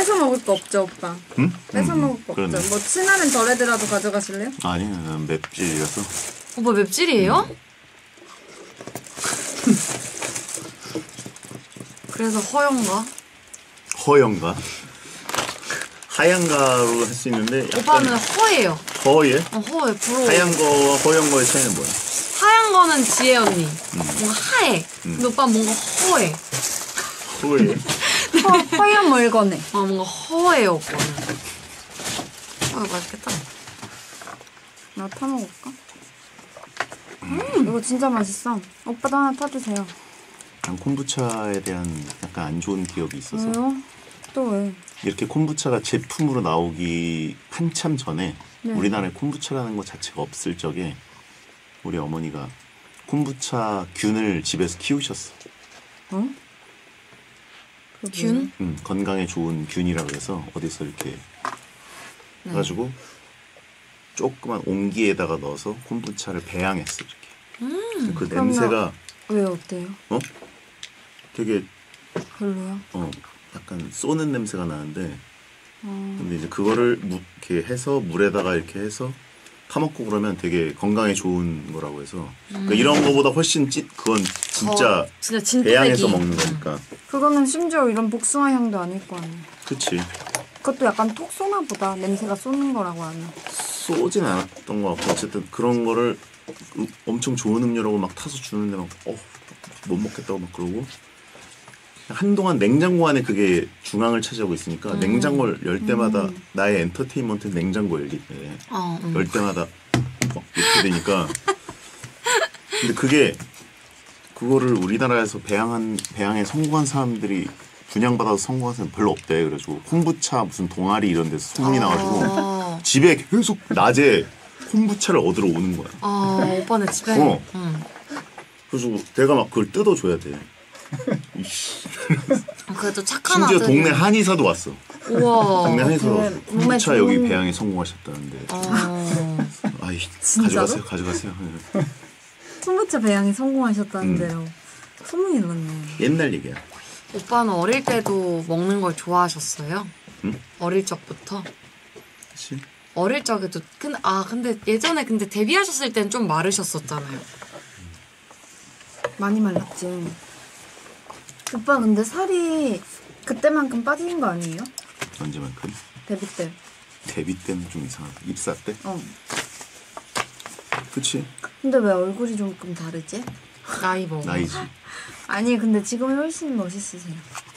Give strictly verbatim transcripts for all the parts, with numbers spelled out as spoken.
뺏어 먹을 거 없죠, 오빠? 응? 뺏어 응, 먹을 거 그러네. 없죠? 뭐 친하면 저래드라도 가져가실래요? 아니, 난 맵찔이라서. 오빠 맵찔이에요? 음. 그래서 허연가? 허연가? 하얀가로 할 수 있는데 약간 오빠는 허예요. 허예? 어, 허예. 부러워. 하얀 거와 허연 거의 차이는 뭐야? 하얀 거는 지혜 언니. 음. 뭔가 하얘. 음. 근데 오빠는 뭔가 허해. 허예? 허, 허연 물건에. 아, 뭔가 허해요, 오빠는. 아, 맛있겠다. 나 타먹을까? 음, 이거 진짜 맛있어. 오빠도 하나 타주세요. 난 콤부차에 대한 약간 안 좋은 기억이 있어서. 왜요? 또 왜? 이렇게 콤부차가 제품으로 나오기 한참 전에 네. 우리나라에 콤부차라는 것 자체가 없을 적에 우리 어머니가 콤부차 균을 집에서 키우셨어. 어? 균? 음, 건강에 좋은 균이라 그래서 어디서 이렇게 네. 해가지고 조그만 옹기에다가 넣어서 콤부차를 배양했어 이렇게. 음, 그 그러면- 냄새가 왜 어때요? 어? 되게 별로요? 어 약간 쏘는 냄새가 나는데 어... 근데 이제 그거를 무, 이렇게 해서 물에다가 이렇게 해서 타먹고 그러면 되게 건강에 좋은 거라고 해서 그러니까 이런 거보다 훨씬 찐 그건 진짜 어, 진짜 진또배기. 배양해서 먹는 거니까. 그거는 심지어 이런 복숭아 향도 아닐 거 아니에요. 그치. 그것도 약간 톡 쏘나 보다. 냄새가 쏘는 거라고 하면. 쏘진 않았던 것 같고 어쨌든 그런 거를 음, 엄청 좋은 음료라고 막 타서 주는데 막 어, 못 먹겠다고 막 그러고 한동안 냉장고 안에 그게 중앙을 차지하고 있으니까 음. 냉장고를 열 때마다 음. 나의 엔터테인먼트는 냉장고 열기 때문에 어, 음. 열 때마다 막 이렇게 되니까 근데 그게 그거를 우리나라에서 배양한 배양에 성공한 사람들이 분양받아서 성공한 사람 별로 없대. 그래가지고 콤부차 무슨 동아리 이런 데서 소문이 나가지고 어. 집에 계속 낮에 콤부차를 얻으러 오는 거야. 아, 오빠네 집에. 어. 응. 그래서 내가 막 그걸 뜯어줘야 돼. 이씨. 그래도 착한 심지어 아들. 동네 한의사도 왔어. 우와. 동네 한의사도 그래, 왔어. 몸에 콤부차 좋은- 여기 배양에 성공하셨다는데. 어. 아이 진짜로? 가져가세요, 가져가세요. 콤부차 배양에 성공하셨다는데요. 소문이 났네. 옛날 얘기야. 오빠는 어릴 때도 먹는 걸 좋아하셨어요? 응? 어릴 적부터? 그치? 어릴 적에도 근데 아 근데 예전에 근데 데뷔하셨을 땐 좀 마르셨었잖아요. 많이 말랐지. 오빠 근데 살이 그때만큼 빠진 거 아니에요? 언제만큼? 데뷔 때. 데뷔 때는 좀 이상하다. 입사 때? 어. 그치? 근데 왜 얼굴이 조금 다르지? 나이 먹어. 나이지. 아니 근데 지금은 훨씬 멋있으세요.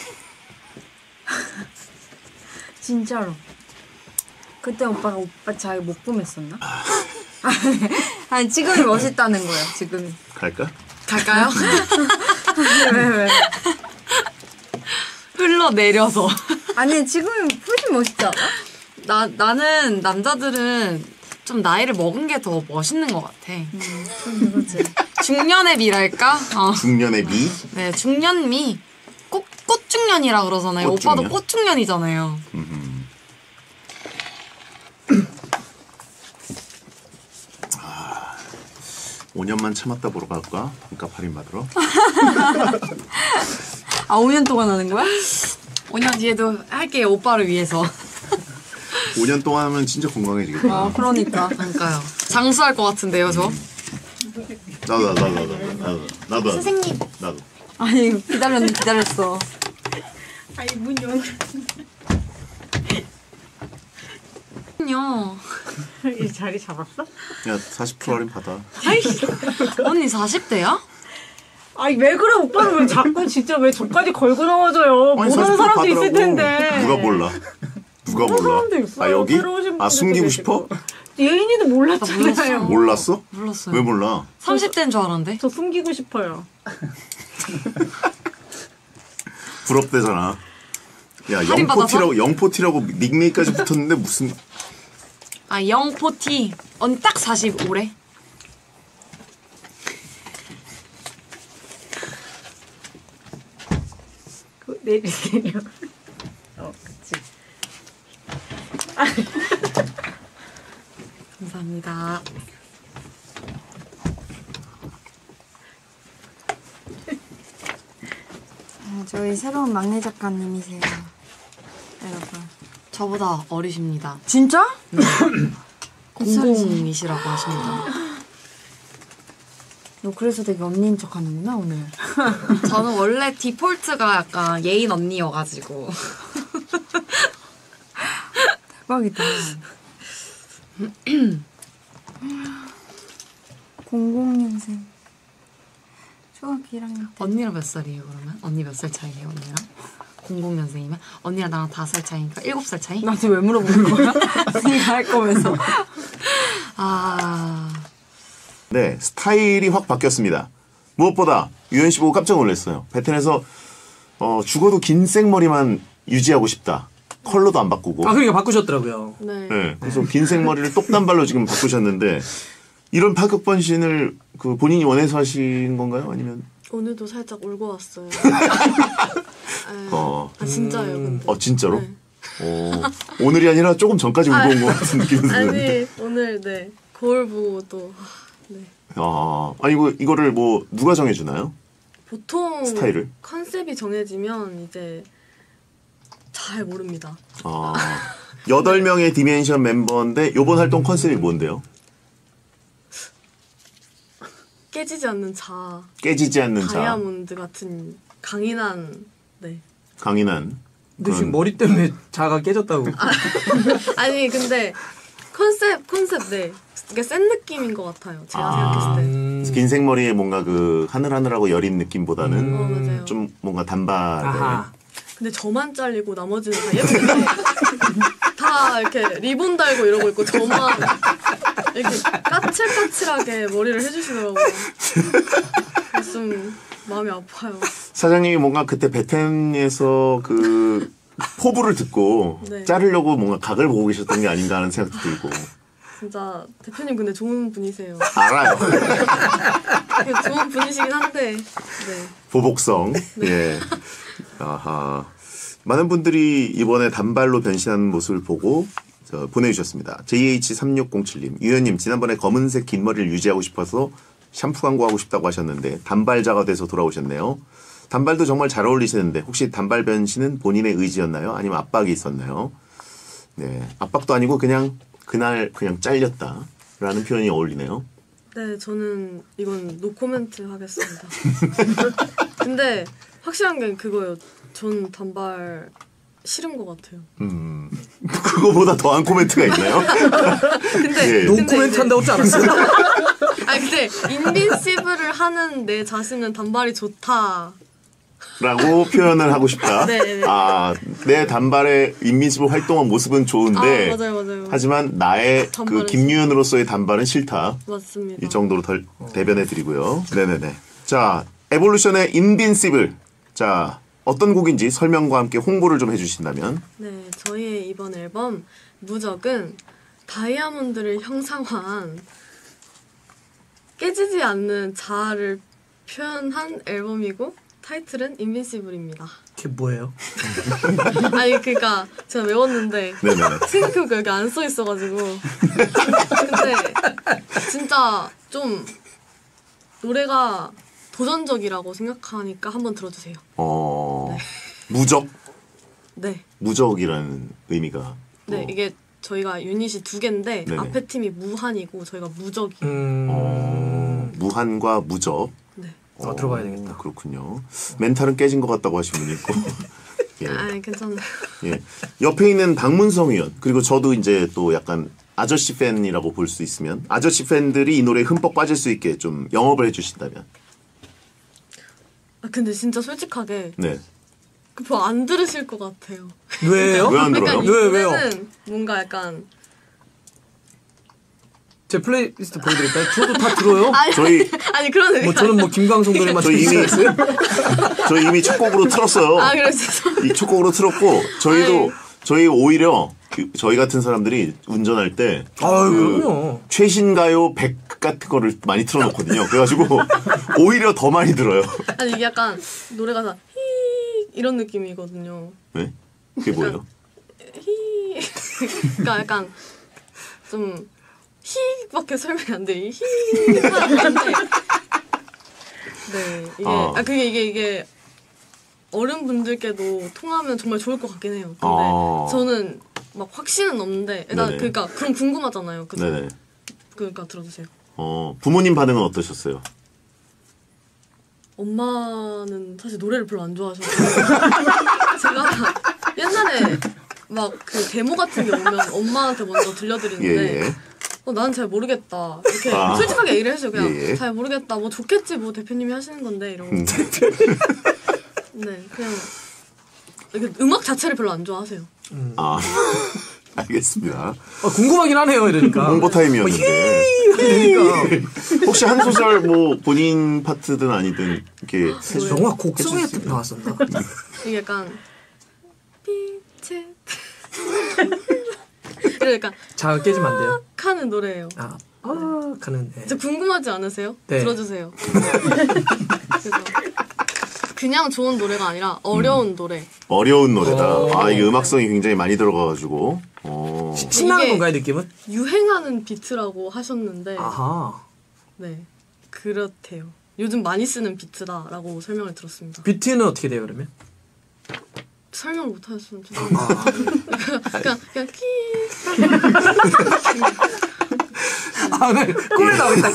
진짜로. 그때 오빠가 오빠 잘 못 꾸몄었나? 아니 지금이 멋있다는 거예요. 지금이. 갈까? 갈까요? 왜 왜? 흘러내려서. 아니 지금이 훨씬 멋있지 않아? 나 나는 남자들은 좀 나이를 먹은 게 더 멋있는 것 같아. 음, 좀 그거지. 중년의 미랄까? 어. 중년의 미? 네, 중년미. 꽃, 꽃중년이라 그러잖아요. 꽃중년? 오빠도 꽃중년이잖아요. 음. 아, 오 년만 참았다 보러 갈까? 돈값 할인 받으러? 아 오 년 동안 하는 거야? 오 년 뒤에도 할게요. 오빠를 위해서. 오 년 동안 하면 진짜 건강해지겠다. 아 그러니까. 그러니까요. 장수할 것 같은데요, 저? 나도 나도 나도 나도 나도 나도 선생님. 나도 아니 기다렸는데 기다렸어. 아니 문 연. 요 이 자리 잡았어? 야 사십 퍼센트 할인 받아. 아이씨. 언니 사십 대야? 아니 왜 그래 오빠는 왜 자꾸 진짜 왜 저까지 걸고 나와줘요. 아니, 모르는 사십 퍼센트 사람도 있을 받으라고. 텐데. 누가 몰라? 누가 모르는 몰라? 사람도 있어요. 아 여기? 새로 오신 아 숨기고 분들도 싶어? 계시고. 예인이도 몰랐잖아요. 몰랐어? 몰랐어요. 왜 몰라? 삼십 대인 줄 알았는데? 저 숨기고 싶어요. 부럽대잖아. 야 할인 영포티라고 영포티라고 닉네임까지 붙었는데 무슨 아, 영포티. 언니 딱 사십오래. 그 내리세요. 어, 그치. 감사합니다. 아, 저희 새로운 막내 작가님이세요, 여러분. 저보다 어리십니다. 진짜? 네. 공공이시라고 하십니다. 너 그래서 되게 언니인 척 하는구나 오늘. 저는 원래 디폴트가 약간 예인 언니여가지고. 대박이다. 공공년생. 초등학교 일 학년 때. 언니랑 몇 살이에요 그러면? 언니 몇 살 차이예요 언니랑? 공공년생이면? 언니랑 나랑 다섯 살 차이니까 일곱 살 차이? 나한테 왜 물어보는 거야? 생각할 거면서. 아... 네, 스타일이 확 바뀌었습니다. 무엇보다 유현 씨 보고 깜짝 놀랐어요. 베텐에서 어, 죽어도 긴 생머리만 유지하고 싶다. 컬러도 안 바꾸고. 아 그러니까 바꾸셨더라고요. 네. 네, 그래서 긴 생머리를 똑단발로 지금 바꾸셨는데 이런 파격 변신을 그 본인이 원해서 하신 건가요? 아니면? 오늘도 살짝 울고 왔어요. 아, 어, 아 진짜예요. 근데. 어 진짜로? 네. 어, 오늘이 아니라 조금 전까지 울고 온 것 같은 느낌이 드는데. 아니 오늘 네 거울 보고 또 네. 아, 아니 이거 이거를 뭐 누가 정해주나요? 보통 스타일을? 컨셉이 정해지면 이제 잘 모릅니다. 아, 여덟 명의 디멘션 멤버인데 이번 활동 컨셉이 뭔데요? 깨지지 않는 자, 깨지지 않는 자, 다이아몬드 같은 강인한 네. 강인한. 근데 그런- 지금 머리 때문에 자가 깨졌다고. 아니 근데 컨셉 컨셉 네. 되게 센 느낌인 것 같아요. 제가 아. 생각했을 때. 음... 긴 생머리에 뭔가 그 하늘하늘하고 여린 느낌보다는 음. 어 맞아요. 좀 뭔가 단발에. 아하. 근데 저만 잘리고 나머지는 다 예쁘게 다 이렇게 리본 달고 이러고 있고 저만 이렇게 까칠까칠하게 머리를 해주시더라고요. 그래서 좀 마음이 아파요. 사장님이 뭔가 그때 베텐에서 그 포부를 듣고 네. 자르려고 뭔가 각을 보고 계셨던 게 아닌가 하는 생각도 들고. 진짜 대표님 근데 좋은 분이세요. 알아요. 되게 좋은 분이시긴 한데 네. 보복성. 예. 아하. 많은 분들이 이번에 단발로 변신하는 모습을 보고 저 보내주셨습니다. 제이에이치 삼육공칠님. 유현님 지난번에 검은색 긴 머리를 유지하고 싶어서 샴푸 광고하고 싶다고 하셨는데 단발자가 돼서 돌아오셨네요. 단발도 정말 잘 어울리시는데 혹시 단발 변신은 본인의 의지였나요? 아니면 압박이 있었나요? 네. 압박도 아니고 그냥 그날 그냥 잘렸다라는 표현이 어울리네요. 네 저는 이건 노코멘트 하겠습니다. 근데 확실한 게 그거예요. 전 단발 싫은 것 같아요. 음. 그거보다 더한 코멘트가 있나요? 근데 예. 노 근데 코멘트 이제- 한다고 했지 않았어요? 아니 근데 인빈시블을 하는 내 자신은 단발이 좋다. 라고 표현을 하고 싶다. 네, 네. 아, 내 단발의 인민시블 활동한 모습은 좋은데 아 맞아요 맞아요. 하지만 나의 그 단발은 김유현으로서의 단발은 싫다. 맞습니다. 이 정도로 덜 대변해 드리고요. 네네네. 자, 에볼루션의 인빈시블. 자, 어떤 곡인지 설명과 함께 홍보를 좀 해주신다면. 네, 저희의 이번 앨범 무적은 다이아몬드를 형상화한 깨지지 않는 자아를 표현한 앨범이고 타이틀은 인빈시블입니다. 그게 뭐예요? 아니 그러니까 제가 외웠는데 네네네. 생각해보니까 여기 안 써 있어가지고 근데 진짜 좀 노래가 도전적이라고 생각하니까 한번 들어주세요. 어, 무적? 네. 무적이라는 의미가. 네, 어, 이게 저희가 유닛이 두 개인데 네네. 앞에 팀이 무한이고 저희가 무적이에요. 음... 어, 무한과 무적. 네. 어, 들어봐야 되겠다. 그렇군요. 멘탈은 깨진 것 같다고 하신 분이 있고. 예. 아, 괜찮아요. 예. 옆에 있는 박문성 의원 그리고 저도 이제 또 약간 아저씨 팬이라고 볼 수 있으면 아저씨 팬들이 이 노래에 흠뻑 빠질 수 있게 좀 영업을 해주신다면. 아, 근데 진짜 솔직하게 네. 그거 안 들으실 것 같아요. 왜요? 왜 안 들어요? 그러니까 이 왜, 왜요? 노래는 뭔가 약간 제 플레이리스트 보여드릴까요? 저도 다 들어요. 아니, 저희 아니 그런 의미 뭐 저는 뭐 김광석 노래만 저 이미 들었어요. 저 이미 첫 곡으로 틀었어요. 아 그래 죄송. 이 첫 곡으로 틀었고 저희도 아이. 저희 오히려 그 저희 같은 사람들이 운전할 때 아유, 그 그럼요. 최신 가요 백 같은 거를 많이 틀어놓거든요. 그래가지고 오히려 더 많이 들어요. 아니 이게 약간 노래가 다 히 이런 느낌이거든요. 네? 그게 뭐예요? 히 그러니까 약간 좀 히밖에 설명이 안 돼. 히 하는데 네 이게 아. 아 그게 이게 이게 어른분들께도 통하면 정말 좋을 것 같긴 해요. 근데 아. 저는 막 확신은 없는데 일단 네네. 그러니까 그럼 궁금하잖아요. 그죠? 네네. 그러니까 들어주세요. 어 부모님 반응은 어떠셨어요? 엄마는 사실 노래를 별로 안 좋아하셔서 제가 옛날에 막 그 데모 같은 게 오면 엄마한테 먼저 들려드리는데 예예. 어, 나는 잘 모르겠다 이렇게 아. 솔직하게 얘기를 해줘요. 그냥 예, 예. 잘 모르겠다 뭐 좋겠지 뭐 대표님이 하시는 건데 이러고 음. 네 그냥 이렇게 음악 자체를 별로 안 좋아하세요. 아 알겠습니다. 아, 궁금하긴 하네요. 이러니까. 홍보 타임이었는데 그러니까 혹시 한 소절 뭐 본인 파트든 아니든 이렇게 해주. 영화 곡성에 나왔었나? 이게 약간 빛의 이러니까 자 깨지면 안 돼요. 하는 노래예요. 아, 아, 가는. 네. 진짜 궁금하지 않으세요? 네. 들어주세요. 그래서 그냥 좋은 노래가 아니라 어려운 음. 노래. 어려운 노래다. 오. 아 이게 음악성이 굉장히 많이 들어가가지고. 어. 신나는 이게- 건가요 느낌은? 유행하는 비트라고 하셨는데 아하. 네 그렇대요. 요즘 많이 쓰는 비트다라고 설명을 들었습니다. 비트는 어떻게 돼요 그러면? 설명을 못하셨으면 죄송합니다. 그냥 그냥 키 아, 네. 꿀 나오겠다.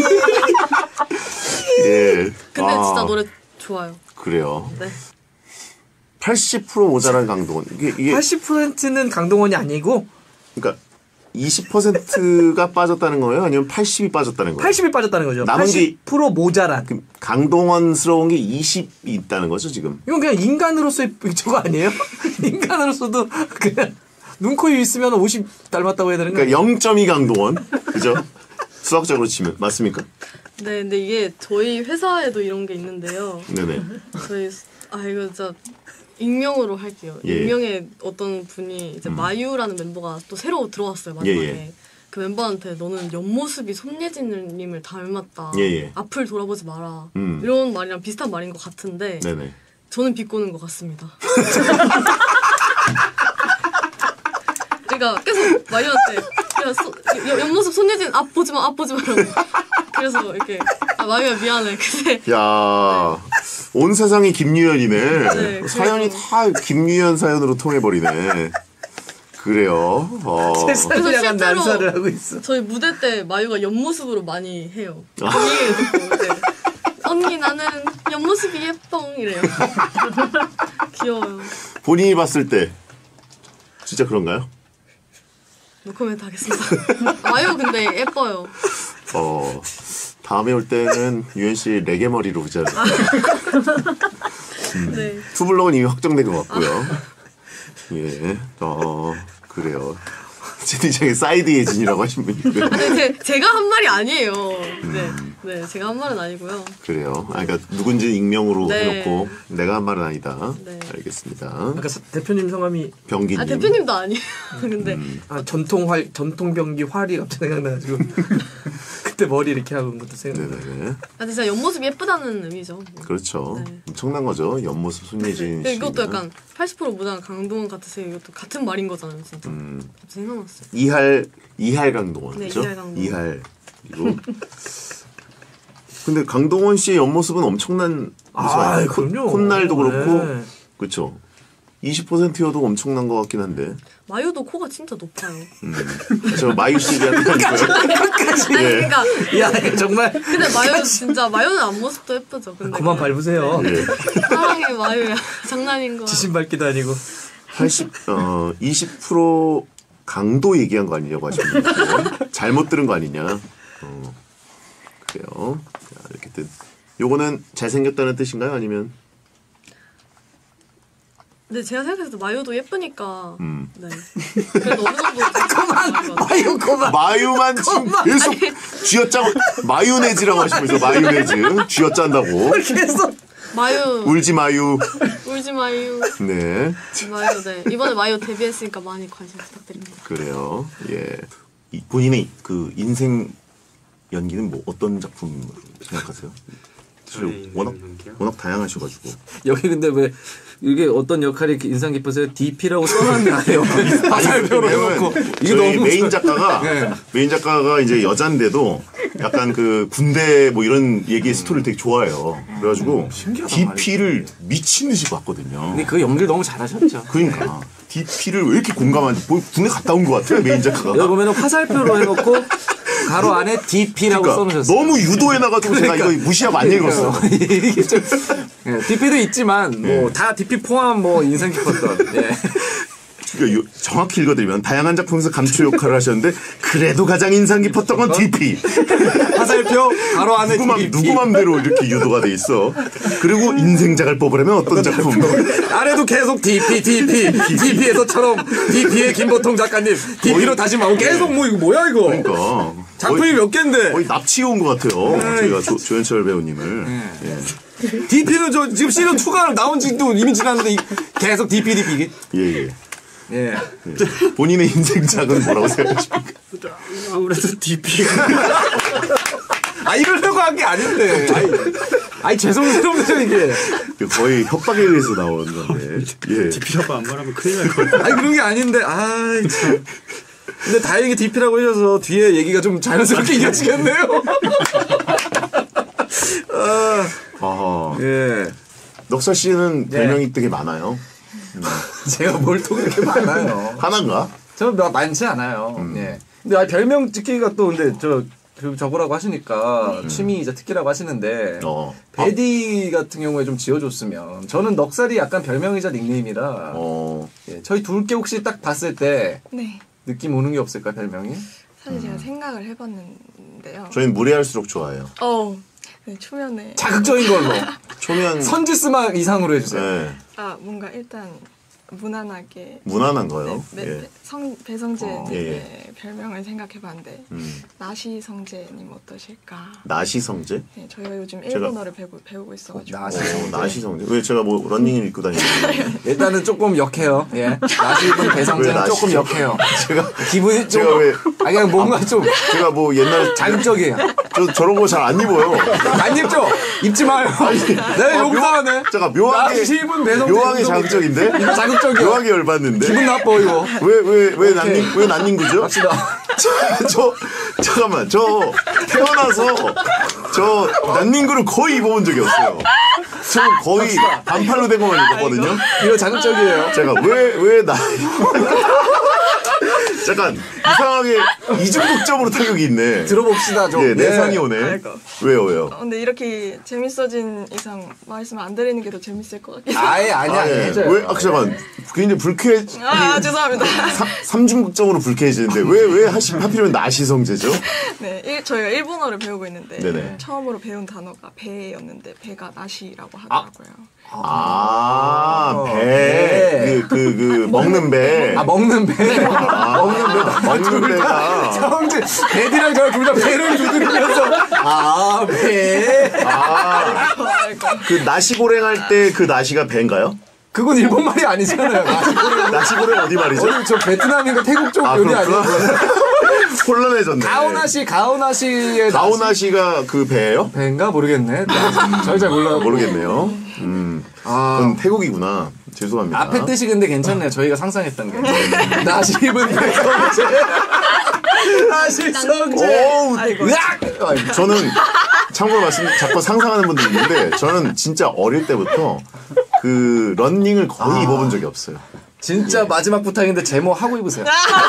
예. 근데 아, 진짜 노래 좋아요. 그래요. 네. 팔십 퍼센트 모자란 강동원. 이게 이게 팔십 퍼센트는 강동원이 아니고 그러니까 이십 퍼센트가 빠졌다는 거예요? 아니면 팔십이 빠졌다는 거예요? 팔십이 빠졌다는 거죠. 남은 게- 팔십 퍼센트 모자란. 그 강동원스러운 게 이십이 있다는 거죠 지금. 이건 그냥 인간으로서의 저거 아니에요? 인간으로서도 그냥 눈, 코, 입 있으면 오십 닮았다고 해야 되는 거예요? 그러니까 영 점 이 강동원. 그죠? 수학적으로 치면 맞습니까? 네, 근데 이게 저희 회사에도 이런 게 있는데요. 네네. 저희 아 이거 진짜 익명으로 할게요. 예. 익명의 어떤 분이 이제 마유라는 멤버가 또 새로 들어왔어요 마지막에. 예, 예. 그 멤버한테 너는 옆모습이 손예진님을 닮았다. 예, 예. 앞을 돌아보지 마라. 음. 이런 말이랑 비슷한 말인 것 같은데 네네. 저는 비꼬는 것 같습니다. 그러니까 계속 마유한테 야, 소, 옆- 옆모습 손예진 앞 보지 마, 앞 보지 마라고. 그래서 이렇게 아 마유야 미안해. 근데 야, 온 세상이 김유연이네. 네, 사연이 다 김유연 사연으로 통해버리네. 그래요. 어. 세상에 그래서 약간 실제로- 난사를 하고 있어. 저희 무대 때 마유가 옆모습으로 많이 해요. 아. 그 얘기를 듣고 이제 언니 나는 옆모습이 예뻐 이래요. 귀여워요. 본인이 봤을 때 진짜 그런가요? 노코멘트 하겠습니다. 마유 근데 예뻐요. 어. 다음에 올 때는 유연 씨 레게 머리로 오자. 네. 투블럭은 이미 확정된 것 같고요. 예. 어, 그래요. 채팅창에 사이드 예진이라고 하신 분이 있고요. 근데 제, 제가 한 말이 아니에요. 네, 네, 제가 한 말은 아니고요. 그래요. 아, 그러니까 누군지 익명으로 네. 해놓고 내가 한 말은 아니다. 네. 알겠습니다. 아까 사- 대표님 성함이 병기님. 아 대표님도 아니에요. 근데 아 전통 활 전통 병기 활이 갑자기 생각나가지고 그때 머리 이렇게 하고 온 것도 생각나. 네네네. 아 근데 진짜 옆모습이 예쁘다는 의미죠. 그렇죠. 네. 엄청난 거죠. 옆모습 손예진 근데 씨. 이것도 약간 팔십 퍼센트 무당 강동원 같으세요. 이것도 같은 말인 거잖아요, 진짜. 음. 갑자기 생각났어요. 이할 이할 강동원. 네, 그죠? 이할 강동원. 이할. 그리고 근데 강동원 씨의 옆모습은 엄청난 아, 모습이에요. 그럼요. 콧날도 그렇고 네. 그렇죠. 이십 퍼센트여도 엄청난 것 같긴 한데. 마유도 코가 진짜 높아요. 음. 저 마유 씨 얘기하는 거 아니고요. 아니 예. 그러니까 야 정말 근데 마유 진짜 마유는 앞모습도 예쁘죠. 근데 그만 그냥 밟으세요. 예. 사랑해 마유야. 장난인 거야. 지신 밟기도 아니고. 팔십, 어, 이십 퍼센트 강도 얘기한 거 아니냐고 하시는 분 있고. 잘못 들은 거 아니냐. 어, 그래요. 자, 이렇게 뜻. 요거는 잘생겼다는 뜻인가요? 아니면? 근데 제가 생각했을 때 마유도 예쁘니까. 음. 네. 그래도 어느 정도. 그만. 아유 그만. 마유만 지금 계속 쥐어짜고, 마요네즈라고 하시면서 마요네즈. 쥐어짠다고. 계속 마유 울지 마유. 울지 마유. 네. 마유 네 이번에 마유 데뷔했으니까 많이 관심 부탁드립니다. 그래요. 예. 이 본인의 그 인생 연기는 뭐 어떤 작품으로 생각하세요? 사실 저의 워낙, 인생 연기요? 워낙 다양하셔가지고. 여기 근데 왜 이게 어떤 역할이 이렇게 인상 깊어서 디피라고 써놨네 아예 화살표로 해놓고 이게 저희 너무 메인 작가가 네. 메인 작가가 이제 여잔데도 약간 그 군대 뭐 이런 얘기 스토리를 되게 좋아해요. 그래가지고 신기하다, 디피를 미친 듯이 봤거든요. 근데 그 연기를 너무 잘하셨죠. 그러니까 디피를 왜 이렇게 공감하는지 뭐 군에 갔다 온 것 같아요 메인 작가가. 여기 보면은 화살표로 해놓고 가로 안에 디피라고 그러니까 써놓으셨어요. 너무 유도해놔가지고 제가 이거 무시하고 안 읽었어. 이게 좀 예, 디피도 있지만 뭐 다 디피 포함 뭐 인상 깊었던. 예. 그러니까 요- 정확히 읽어드리면 다양한 작품에서 감초 역할을 하셨는데 그래도 가장 인상 깊었던 건 디피. 화살표 가로 안에 누구, 맘, 디피. 누구 맘대로 이렇게 유도가 돼 있어. 그리고 인생작을 뽑으려면 어떤 작품? 아래도 계속 디피 디피 디피에서처럼 디피의 김보통 작가님 디피로 다시 나오고 계속 뭐 이거 뭐야 이거 그러니까 작품이 거의, 몇 개인데 거의 납치해 온 것 같아요. 저희가 조, 조현철 배우님을. 예. 디피는 저 지금 시즌 이가 나온 지도 이미 지났는데 이- 계속 디피 디피 예, 예. 예. 예. 본인의 인생작은 뭐라고 생각하십니까? 아무래도 디피가 아 이러려고 한 게 아닌데 아이, 아이 죄송스럽네요 이게 거의 협박에 의해서 나오는 건데. 예. 디피라고 안 말하면 큰일 날 것 같아. 아니 그런 게 아닌데 아이 참 근데 다행히 디피라고 하셔서 뒤에 얘기가 좀 자연스럽게 이어지겠네요 아, 아하. 예. 넉살 씨는 별명이 되게 많아요. 제가 뭘 또 그렇게 많아요 하나인가? 저는 뭐 많지 않아요. 예. 근데 아, 별명 짓기가 또 근데 저 그 저거라고 하시니까 취미이자 특기라고 하시는데 어. 베디 같은 경우에 좀 지어줬으면 저는 넉살이 약간 별명이자 닉네임이라 어. 예, 저희 둘께 혹시 딱 봤을 때 네. 느낌 오는 게 없을까 별명이? 사실 제가 생각을 해봤는데요. 저희는 무례할수록 좋아해요. 어. 네, 초면에. 자극적인 걸로 초면. 선지스막 이상으로 해주세요. 네. 아, 뭔가 일단 무난하게. 무난한 거요. 네, 네, 예. 성, 배성재님의 어, 예, 별명을 생각해봤는데, 음. 나시 성재님 어떠실까? 나시성재? 네, 저희가 요즘 제가- 일본어를 배우, 배우고 있어가지고. 나시. 어, 나시성재. 왜 제가 뭐 런닝을 입고 다니는 일단은 조금 역해요. 예. 나시 입은 왜 배성재는 나시죠? 조금 역해요. 제가 기분이 좀 제가 왜- 아 그냥 뭔가 좀 제가 뭐 옛날 자극적이에요. 저 저런 거 잘 안 입어요. 안 입죠? 입지 마요. 네, 아, 욕당하네. 잠깐 묘하게 나시 입은 배성재 묘하게 입은 자극적인데? 이거 자극적이야. 묘하게 열받는데. 기분 나빠 이거. 왜왜왜 난닝 왜 난닝구죠? 갑시다. 저, 저 잠깐만 저 태어나서 저 난닝구를 거의 입어본 적이 없어요. 저 거의 반팔로 된 것만 입었거든요. 이거 자극적이에요. 제가 왜 왜 나 잠깐 이상하게 이중독점으로 타격이 있네. 들어봅시다 좀. 예, 내상이 예. 오네. 아이고. 왜요 왜요? 어, 근데 이렇게 재밌어진 이상 말씀 안 드리는 게 더 재밌을 것 같긴 해요. 아예 아니야. 아, 예. 해줘요. 왜? 아, 잠깐 굉장히 불쾌해. 아, 죄송합니다. 삼- 삼중극적으로 불쾌해지는데 왜 왜 하시 하필이면 나시성재죠? 네, 일, 저희가 일본어를 배우고 있는데 네네. 처음으로 배운 단어가 배였는데 배가 나시라고 하더라고요. 아, 배. 배. 그, 그, 그, 먹는 배. 아 먹는 배. 먹는 배다. 먹는 배가. 성재 배디랑 저랑 둘 다 배를 두드리면서 아 배. 아, 그 나시고랭 할 때 그 나시가 배인가요? 그건 일본 말이 아니잖아요. 나시고랭. 나시고랭 어디 말이죠? 어디 저 베트남인가 태국 쪽 아, 요리 그렇구나. 아니에요? 혼란해졌네. 가오나시 가오나시의 가오나시가 그 배예요? 배인가 모르겠네. 저희 잘 몰라요. 모르겠네요. 음. 아. 그건 태국이구나. 죄송합니다. 앞에 뜻이 근데 괜찮네요. 저희가 상상했던 게. 나시입은 배성재. 나시성재. 어우, 으악! 저는 참고로 말씀 자꾸 상상하는 분들 있는데 저는 진짜 어릴 때부터 그 런닝을 거의 아. 입어본 적이 없어요. 진짜 마지막 부탁인데 제모 하고 입으세요.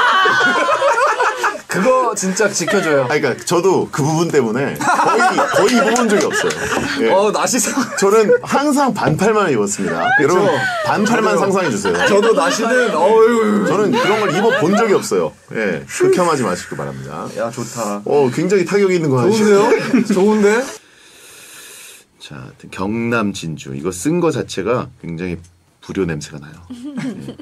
그거 진짜 지켜줘요. 아, 그러니까 저도 그 부분 때문에 거의 거의 입어본 적이 없어요. 예. 어 나시성. 저는 항상 반팔만 입었습니다. 여러분 반팔만 상상해 주세요. 저도 나시는 어유. 저는 그런 걸 입어본 적이 없어요. 예, 극혐하지 마시기 바랍니다. 야 좋다. 어, 굉장히 타격이 있는 거 아시죠? 좋은데요? 좋은데? 자, 하여튼 경남 진주 이거 쓴 거 자체가 굉장히 불효 냄새가 나요. 예.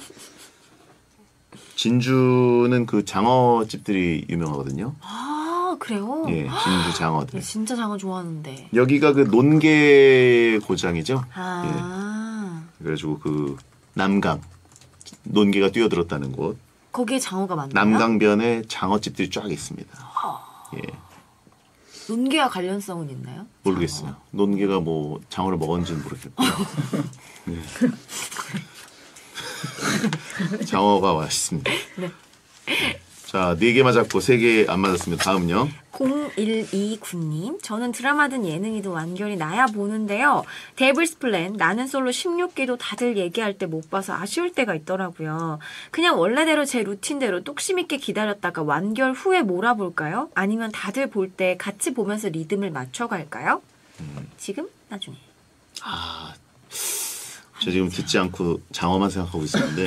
진주는 그 장어집들이 유명하거든요. 아 그래요? 예, 진주 장어들. 네, 진짜 장어 좋아하는데. 여기가 그 논계 고장이죠. 아 예. 그래가지고 그 남강 논계가 뛰어들었다는 곳. 거기에 장어가 많나요? 남강변에 장어집들이 쫙 있습니다. 예, 논개와 관련성은 있나요? 모르겠어요. 논계가 뭐 장어를 먹었는지는 모르겠고요. 예. 장어가 맛있습니다. 네. 자, 네 개 맞았고 세 개 안 맞았습니다. 다음요. 공일이구 님, 저는 드라마든 예능이든 완결이 나야 보는데요. 데블스 플랜, 나는 솔로 십육 기도 다들 얘기할 때 못 봐서 아쉬울 때가 있더라고요. 그냥 원래대로 제 루틴대로 뚝심 있게 기다렸다가 완결 후에 몰아볼까요? 아니면 다들 볼 때 같이 보면서 리듬을 맞춰갈까요? 음. 지금? 나중에. 아, 저 지금 듣지 않고 장어만 생각하고 있었는데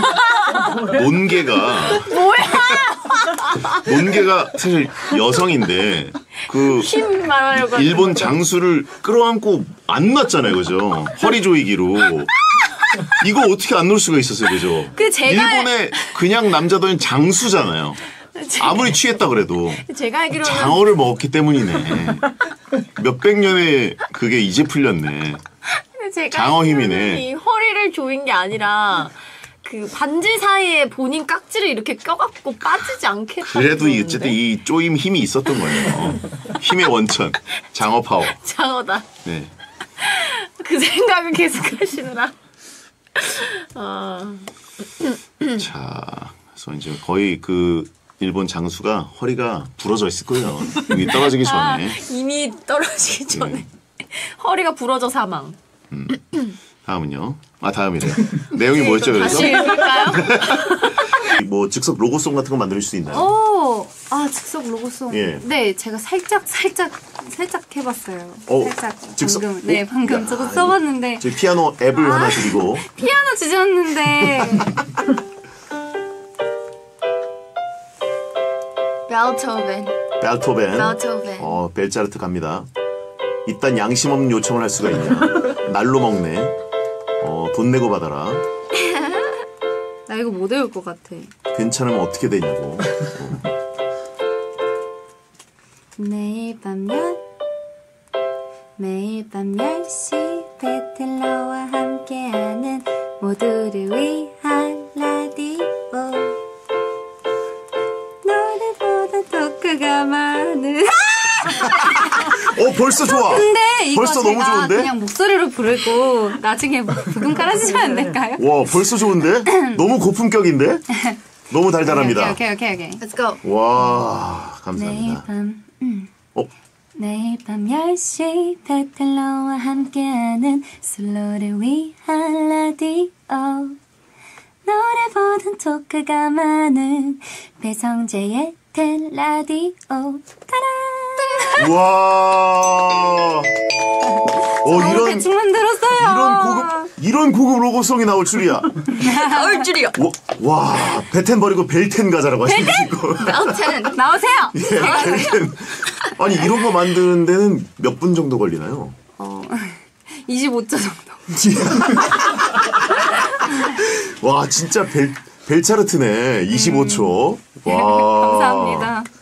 논개가 뭐야? 논개가 사실 여성인데 그 힘 말하려고 일본 장수를 끌어안고 안 놨잖아요, 그죠? 허리 조이기로. 이거 어떻게 안 놓을 수가 있었어요, 그죠? 그 제가 일본의 그냥 남자들은 장수잖아요. 제가... 아무리 취했다 그래도 제가 알기로는 장어를 먹었기 때문이네. 몇백 년의 그게 이제 풀렸네. 제가 장어 힘이네. 이 허리를 조인 게 아니라 그 반지 사이에 본인 깍지를 이렇게 껴갖고 빠지지 않게. 그래도 이 어쨌든 이 쪼임 힘이 있었던 거예요. 힘의 원천, 장어 파워. 장어다. 네. 그 생각을 계속 하시느라. 어... 자, 그래서 이제 거의 그 일본 장수가 허리가 부러져 있을 거예요. 이미 떨어지기 전에. 아, 이미 떨어지기 전에. 네. 허리가 부러져 사망. 음. 다음은요. 아, 다음이래요. 내용이 뭐였죠, 그래서? 다시 읽을까요? 뭐 즉석 로고송 같은 거 만들 수 있나요? 오, 아 즉석 로고송. 예. 네, 제가 살짝 살짝 살짝 해봤어요. 오, 살짝 즉석. 방금. 네, 방금 야, 저도 써봤는데. 저희 피아노 앱을 아, 하나 드리고. 피아노 주셨는데. 벨토벤. 벨토벤. 벨토벤. 어, 벨자르트 갑니다. 이딴 양심 없는 요청을 할 수가 있냐. 날로 먹네. 어, 돈 내고 받아라. 나 이거 못 외울 것 같아. 괜찮으면 어떻게 되냐고. 어. 매일 밤 열, 매일 밤 열 시 베틀러와 함께하는 모두를 위한 라디오. 노래보다 토크가 많은. 어, 벌써 좋아. 근데 이거 벌써 제가 너무 좋은데? 그냥 목소리로 부르고 나중에 부금 깔아주시면 안 될까요? 와, 벌써 좋은데? 너무 고품격인데? 너무 달달합니다. 오케이, 오케이, 오케이. Let's go. 와, 매일 감사합니다. 밤, 음. 어? 매일 밤 열 시 베텔러와 함께하는 솔로를 위한 라디오. 노래보단 토크가 많은 배성재의 텔라디오. 따라. 와. 어, 이런 대충 만들었어요. 이런 고급 이런 고급 로고송이 나올 줄이야. 나올 줄이야. 와, 와, 베텐 버리고 벨텐 가자라고 하시고. 벨텐 나오세요. 예, 벨텐. 아니, 이런 거 만드는 데는 몇 분 정도 걸리나요? 어, 이십오 초 정도. 와, 진짜 벨 벨차르트네. 이십오 초. 음. 와. 감사합니다.